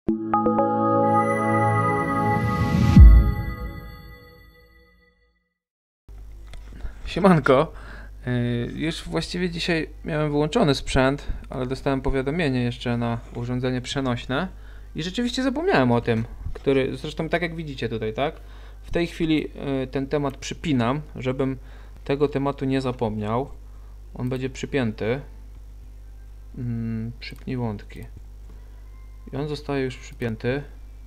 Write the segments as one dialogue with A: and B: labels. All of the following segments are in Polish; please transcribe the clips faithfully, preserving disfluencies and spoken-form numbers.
A: Siemanko, yy, już właściwie dzisiaj miałem wyłączony sprzęt, ale dostałem powiadomienie jeszcze na urządzenie przenośne i rzeczywiście zapomniałem o tym, który, zresztą tak jak widzicie tutaj, tak? W tej chwili yy, ten temat przypinam, żebym tego tematu nie zapomniał. On będzie przypięty. Yy, przypnij wątki. I on zostaje już przypięty.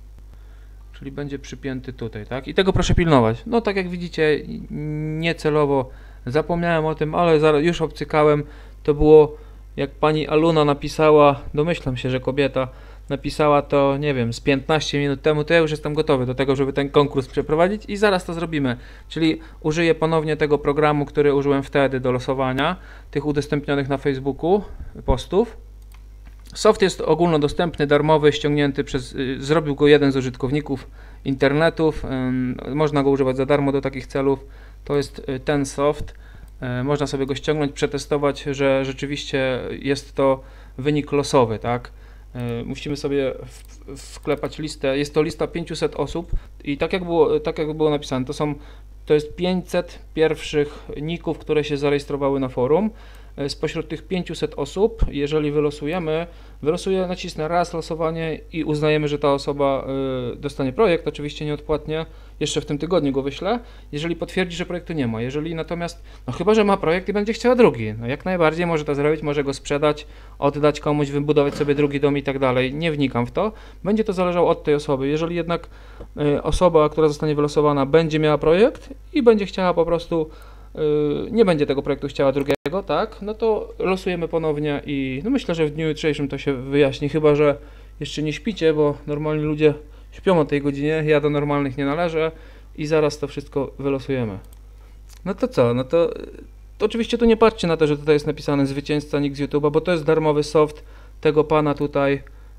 A: Czyli będzie przypięty tutaj, tak? I tego proszę pilnować. No tak jak widzicie, niecelowo zapomniałem o tym, ale zaraz już obcykałem. To było, jak pani Aluna napisała, domyślam się, że kobieta napisała to, nie wiem, z piętnaście minut temu, to ja już jestem gotowy do tego, żeby ten konkurs przeprowadzić i zaraz to zrobimy. Czyli użyję ponownie tego programu, który użyłem wtedy do losowania, tych udostępnionych na Facebooku postów. Soft jest ogólnodostępny, darmowy, ściągnięty przez, y, zrobił go jeden z użytkowników internetów, y, można go używać za darmo do takich celów. To jest y, ten soft, y, można sobie go ściągnąć, przetestować, że rzeczywiście jest to wynik losowy, tak? Y, musimy sobie w, wklepać listę, jest to lista pięciuset osób i tak jak było, tak jak było napisane, to są, to jest pięćset pierwszych ników, które się zarejestrowały na forum. Spośród tych pięciuset osób, jeżeli wylosujemy, wylosuję, nacisnę raz losowanie i uznajemy, że ta osoba y, dostanie projekt, oczywiście nieodpłatnie, jeszcze w tym tygodniu go wyślę, jeżeli potwierdzi, że projektu nie ma. Jeżeli natomiast, no chyba, że ma projekt i będzie chciała drugi, no jak najbardziej może to zrobić, może go sprzedać, oddać komuś, wybudować sobie drugi dom i tak dalej, nie wnikam w to, będzie to zależało od tej osoby. Jeżeli jednak y, osoba, która zostanie wylosowana, będzie miała projekt i będzie chciała po prostu, y, nie będzie tego projektu chciała drugiego, tak, no to losujemy ponownie i no myślę, że w dniu jutrzejszym to się wyjaśni, chyba że jeszcze nie śpicie, bo normalni ludzie śpią o tej godzinie, ja do normalnych nie należę i zaraz to wszystko wylosujemy. No to co, no to, to oczywiście tu nie patrzcie na to, że tutaj jest napisane zwycięzca nick z YouTube'a, bo to jest darmowy soft tego pana tutaj.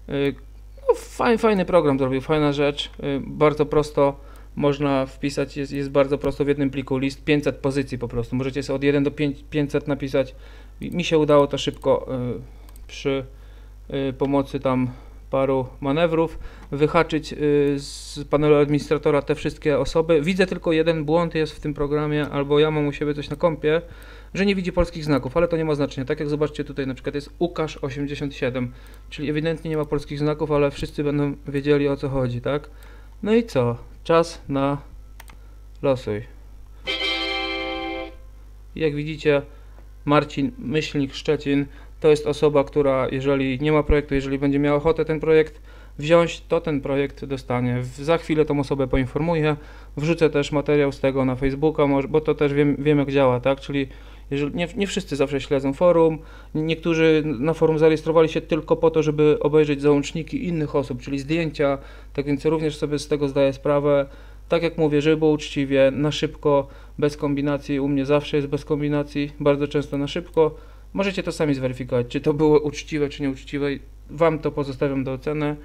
A: No, fajny, fajny program zrobił, fajna rzecz, bardzo prosto można wpisać, jest, jest bardzo prosto w jednym pliku list, pięćset pozycji po prostu, możecie sobie od jeden do pięćset napisać. Mi się udało to szybko y, przy y, pomocy tam paru manewrów wyhaczyć y, z panelu administratora te wszystkie osoby. Widzę tylko jeden błąd jest w tym programie, albo ja mam u siebie coś na kompie, że nie widzi polskich znaków, ale to nie ma znaczenia. Tak jak zobaczcie tutaj na przykład jest Łukasz osiemdziesiąt siedem, czyli ewidentnie nie ma polskich znaków, ale wszyscy będą wiedzieli, o co chodzi, tak? No i co? Czas na losuj. Jak widzicie, Marcin Myślnik Szczecin to jest osoba, która jeżeli nie ma projektu, jeżeli będzie miała ochotę ten projekt wziąć, to ten projekt dostanie. Za chwilę tą osobę poinformuję. Wrzucę też materiał z tego na Facebooka, bo to też wiem, wiem jak działa, tak? Czyli jeżeli, nie, nie wszyscy zawsze śledzą forum, niektórzy na forum zarejestrowali się tylko po to, żeby obejrzeć załączniki innych osób, czyli zdjęcia, tak więc również sobie z tego zdaję sprawę. Tak jak mówię, żeby było uczciwie, na szybko, bez kombinacji, u mnie zawsze jest bez kombinacji, bardzo często na szybko. Możecie to sami zweryfikować, czy to było uczciwe, czy nieuczciwe, wam to pozostawiam do oceny.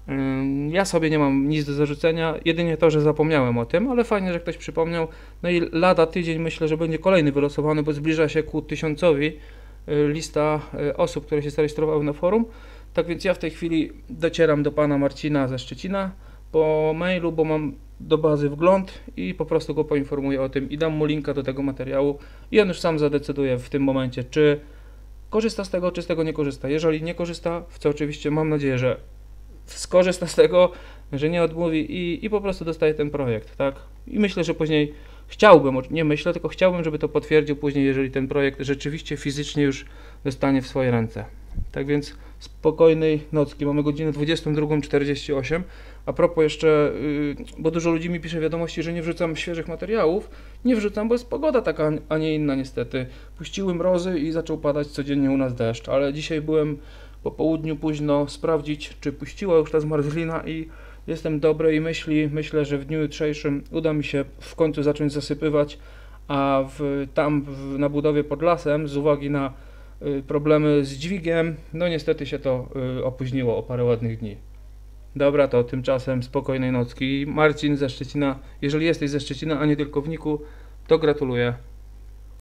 A: Ja sobie nie mam nic do zarzucenia, jedynie to, że zapomniałem o tym, ale fajnie, że ktoś przypomniał. No i lada tydzień myślę, że będzie kolejny wylosowany, bo zbliża się ku tysiącowi lista osób, które się zarejestrowały na forum. Tak więc ja w tej chwili docieram do pana Marcina ze Szczecina po mailu, bo mam do bazy wgląd i po prostu go poinformuję o tym i dam mu linka do tego materiału i on już sam zadecyduje w tym momencie, czy korzysta z tego, czy z tego nie korzysta. Jeżeli nie korzysta, w co oczywiście mam nadzieję, że skorzysta z tego, że nie odmówi i, i po prostu dostaje ten projekt, tak? I myślę, że później chciałbym, nie myślę, tylko chciałbym, żeby to potwierdził później, jeżeli ten projekt rzeczywiście fizycznie już dostanie w swoje ręce. Tak więc spokojnej nocki, mamy godzinę dwudziestą drugą czterdzieści osiem. A propos jeszcze, yy, bo dużo ludzi mi pisze wiadomości, że nie wrzucam świeżych materiałów. Nie wrzucam, bo jest pogoda taka, a nie inna niestety. Puściły mrozy i zaczął padać codziennie u nas deszcz, ale dzisiaj byłem po południu późno sprawdzić, czy puściła już ta zmarzlina i jestem dobrej myśli. Myślę, że w dniu jutrzejszym uda mi się w końcu zacząć zasypywać, a w, tam w, na budowie pod lasem z uwagi na y, problemy z dźwigiem, no niestety się to y, opóźniło o parę ładnych dni. Dobra, to tymczasem spokojnej nocki. Marcin ze Szczecina, jeżeli jesteś ze Szczecina, a nie tylko w niku, to gratuluję.